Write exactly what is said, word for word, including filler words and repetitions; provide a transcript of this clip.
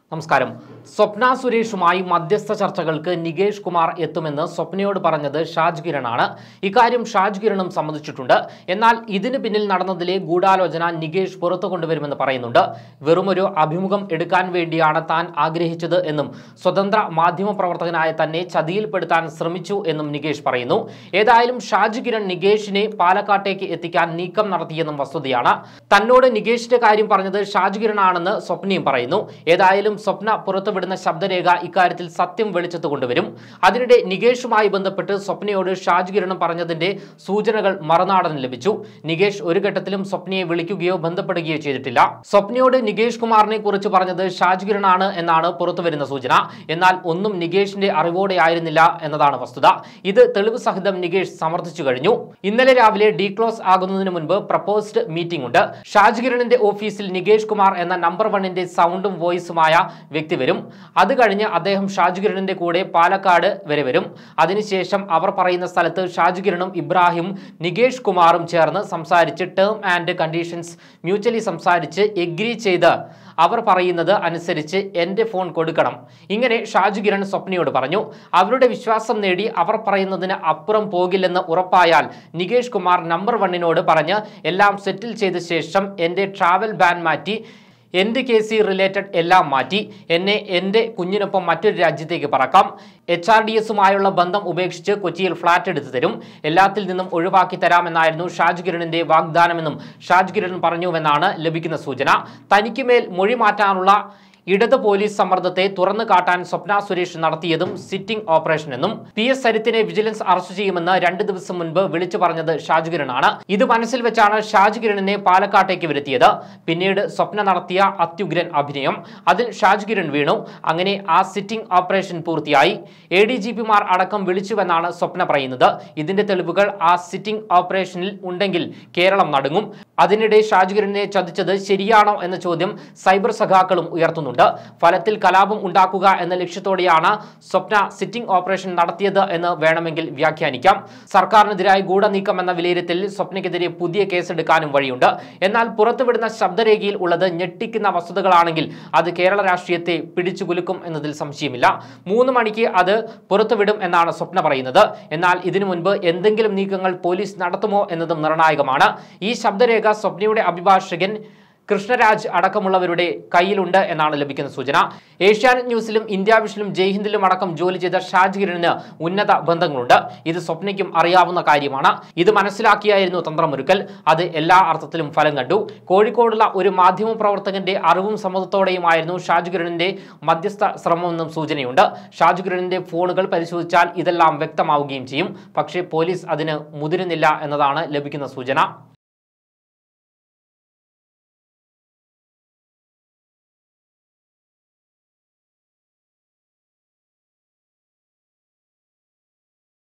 നമസ്കാരം. സ്വപ്ന സുരേഷുമായി മധ്യസ്ഥ ചർച്ചകൾക്ക് നികേഷ് കുമാർ എത്തുമെന്ന് സ്വപ്നയോട് പറഞ്ഞത് ഷാജ് കിരണാണ്. ഇക്കാര്യം ഷാജ് കിരണും സമ്മതിച്ചിട്ടുണ്ട്. എന്നാൽ ഇതിന് പിന്നിൽ നടന്നതിലെ ഗൂഢാലോചന നികേഷ് പുറത്തു കൊണ്ടുവരുമെന്ന് പറയുന്നുണ്ട്. വെറുമൊരു അഭിമുഖം എടുക്കാൻ വേണ്ടിയാണ് താൻ ആഗ്രഹിച്ചത് എന്നും സ്വതന്ത്ര മാധ്യമ പ്രവർത്തകനായ തന്നെ ചതിയിൽപ്പെടുത്താൻ ശ്രമിച്ചു എന്നും നികേഷ് പറയുന്നു. ഏതായാലും ഷാജ് കിരൺ നികേഷിനെ പാലക്കാട്ടേക്ക് എത്തിക്കാൻ നീക്കം നടത്തിയെന്നും വസ്തുതയാണ്. തന്നോട് നികേഷിന്റെ കാര്യം പറഞ്ഞത് ഷാജ് കിരണാണെന്ന് സ്വപ്നയും പറയുന്നു. ഏതായാലും സ്വപ്ന പുറത്തുവിടുന്ന ശബ്ദരേഖ ഇക്കാര്യത്തിൽ സത്യം വെളിച്ചത്ത് കൊണ്ടുവരും. അതിനിടെ നികേഷുമായി ബന്ധപ്പെട്ട് സ്വപ്നയോട് ഷാജ് കിരണും പറഞ്ഞതിന്റെ സൂചനകൾ മറുനാടന് ലഭിച്ചു. നികേഷ് ഒരു ഘട്ടത്തിലും സ്വപ്നയെ വിളിക്കുകയോ ബന്ധപ്പെടുകയോ ചെയ്തിട്ടില്ല. സ്വപ്നയോട് നികേഷ് കുമാറിനെ കുറിച്ച് പറഞ്ഞത് ഷാജ് കിരണാണ് എന്നാണ് പുറത്തുവരുന്ന സൂചന. എന്നാൽ ഒന്നും നികേഷിന്റെ അറിവോടെ ആയിരുന്നില്ല എന്നതാണ് വസ്തുത. ഇത് തെളിവ് സഹിതം നികേഷ് സമർത്ഥിച്ചു കഴിഞ്ഞു. ഇന്നലെ രാവിലെ ഡി ക്ലോസ് ആകുന്നതിന് മുൻപ് പ്രപ്പോസ്ഡ് മീറ്റിംഗ് ഉണ്ട്. ഷാജ് കിരണിന്റെ ഓഫീസിൽ നികേഷ് കുമാർ എന്ന നമ്പർ വണ്ണിന്റെ സൗണ്ടും വോയിസുമായ വ്യക്തി വരും. അത് കഴിഞ്ഞ് അദ്ദേഹം ഷാജ് കിരണിന്റെ കൂടെ പാലക്കാട് വരെ വരും. അതിനുശേഷം അവർ പറയുന്ന സ്ഥലത്ത് ഷാജ് കിരണും ഇബ്രാഹിം നികേഷ് കുമാറും ചേർന്ന് സംസാരിച്ച് ടേം ആൻഡ് കണ്ടീഷൻസ് മ്യൂച്വലി സംസാരിച്ച് എഗ്രി ചെയ്ത് അവർ പറയുന്നത് അനുസരിച്ച് എൻ്റെ ഫോൺ കൊടുക്കണം. ഇങ്ങനെ ഷാജ് കിരൺ സ്വപ്നയോട് പറഞ്ഞു. അവരുടെ വിശ്വാസം നേടി അവർ പറയുന്നതിന് അപ്പുറം പോകില്ലെന്ന് ഉറപ്പായാൽ നികേഷ് കുമാർ നമ്പർ വണ്ണിനോട് പറഞ്ഞ് എല്ലാം സെറ്റിൽ ചെയ്ത ശേഷം എൻ്റെ ട്രാവൽ ബാൻ മാറ്റി എൻ്റെ കേസി റിലേറ്റഡ് എല്ലാം മാറ്റി എന്നെ എൻ്റെ കുഞ്ഞിനൊപ്പം മറ്റൊരു രാജ്യത്തേക്ക് പറക്കാം. എച്ച് ആർ ഡി എസുമായുള്ള ബന്ധം ഉപേക്ഷിച്ച് കൊച്ചിയിൽ ഫ്ളാറ്റ് എടുത്തു തരും. എല്ലാത്തിൽ നിന്നും ഒഴിവാക്കി തരാമെന്നായിരുന്നു ഷാജ് കിരണിന്റെ വാഗ്ദാനമെന്നും ഷാജ് കിരൺ പറഞ്ഞുവെന്നാണ് ലഭിക്കുന്ന സൂചന. തനിക്ക് മേൽ മൊഴി മാറ്റാനുള്ള ഇടത് പോലീസ് സമ്മർദ്ദത്തെ തുറന്നു കാട്ടാൻ സ്വപ്ന സുരേഷ് നടത്തിയതും സിറ്റിംഗ് ഓപ്പറേഷൻ എന്നും പി എസ് സരിത്തിനെ വിജിലൻസ് അറസ്റ്റ് ചെയ്യുമെന്ന് രണ്ട് ദിവസം മുൻപ് വിളിച്ചു പറഞ്ഞത് ഷാജ് കിരണാണ്. ഇത് മനസ്സിൽ വെച്ചാണ് ഷാജ് കിരണിനെ പാലക്കാട്ടേക്ക് വരുത്തിയത്. പിന്നീട് സ്വപ്ന നടത്തിയ അത്യുഗ്രൻ അഭിനയം, അതിൽ ഷാജ് കിരൺ വീണു. അങ്ങനെ ആ സിറ്റിംഗ് ഓപ്പറേഷൻ പൂർത്തിയായി. എ ഡി ജി പിമാർ അടക്കം വിളിച്ചുവെന്നാണ് സ്വപ്ന പറയുന്നത്. ഇതിന്റെ തെളിവുകൾ ആ സിറ്റിംഗ് ഓപ്പറേഷനിൽ ഉണ്ടെങ്കിൽ കേരളം നടുങ്ങും. അതിനിടെ ഷാജ് കിരണിനെ ചതിച്ചത് ശരിയാണോ എന്ന ചോദ്യം സൈബർ സഖാക്കളും ഉയർത്തുന്നുണ്ട്. ഫലത്തിൽ കലാപം ഉണ്ടാക്കുക എന്ന ലക്ഷ്യത്തോടെയാണ് സ്വപ്ന സിറ്റിംഗ് ഓപ്പറേഷൻ നടത്തിയത് എന്ന് വേണമെങ്കിൽ വ്യാഖ്യാനിക്കാം. സർക്കാരിനെതിരായ ഗൂഢനീക്കം എന്ന വിലയിരുത്തലിൽ സ്വപ്നയ്ക്കെതിരെ പുതിയ കേസെടുക്കാനും വഴിയുണ്ട്. എന്നാൽ പുറത്തുവിടുന്ന ശബ്ദരേഖയിൽ ഉള്ളത് ഞെട്ടിക്കുന്ന വസ്തുതകളാണെങ്കിൽ അത് കേരള രാഷ്ട്രീയത്തെ പിടിച്ചുകുലുക്കും എന്നതിൽ സംശയമില്ല. മൂന്ന് മണിക്ക് അത് പുറത്തുവിടും എന്നാണ് സ്വപ്ന പറയുന്നത്. എന്നാൽ ഇതിനു മുൻപ് എന്തെങ്കിലും നീക്കങ്ങൾ പോലീസ് നടത്തുമോ എന്നതും നിർണായകമാണ്. ഈ ശബ്ദരേഖ സ്വപ്നയുടെ അഭിഭാഷകൻ കൃഷ്ണരാജ് അടക്കമുള്ളവരുടെ കയ്യിലുണ്ട് എന്നാണ് ലഭിക്കുന്ന സൂചന. ഏഷ്യാനെറ്റ് ന്യൂസിലും ഇന്ത്യ വിഷനിലും ജയ്ഹിന്ദിലും അടക്കം ജോലി ചെയ്ത ഷാജ് കിരണിന് ഉന്നത ബന്ധങ്ങളുണ്ട്. ഇത് സ്വപ്നയ്ക്കും അറിയാവുന്ന കാര്യമാണ്. ഇത് മനസ്സിലാക്കിയായിരുന്നു തന്ത്രമൊരുക്കൽ. അത് എല്ലാ അർത്ഥത്തിലും ഫലം കണ്ടു. കോഴിക്കോടുള്ള ഒരു മാധ്യമ പ്രവർത്തകന്റെ അറിവും സമ്മതത്തോടെയുമായിരുന്നു ഷാജ് കിരണിന്റെ മധ്യസ്ഥ ശ്രമമെന്നും സൂചനയുണ്ട്. ഷാജ് കിരണിന്റെ ഫോണുകൾ പരിശോധിച്ചാൽ ഇതെല്ലാം വ്യക്തമാവുകയും ചെയ്യും. പക്ഷേ പോലീസ് അതിന് മുതിരുന്നില്ല എന്നതാണ് ലഭിക്കുന്ന സൂചന.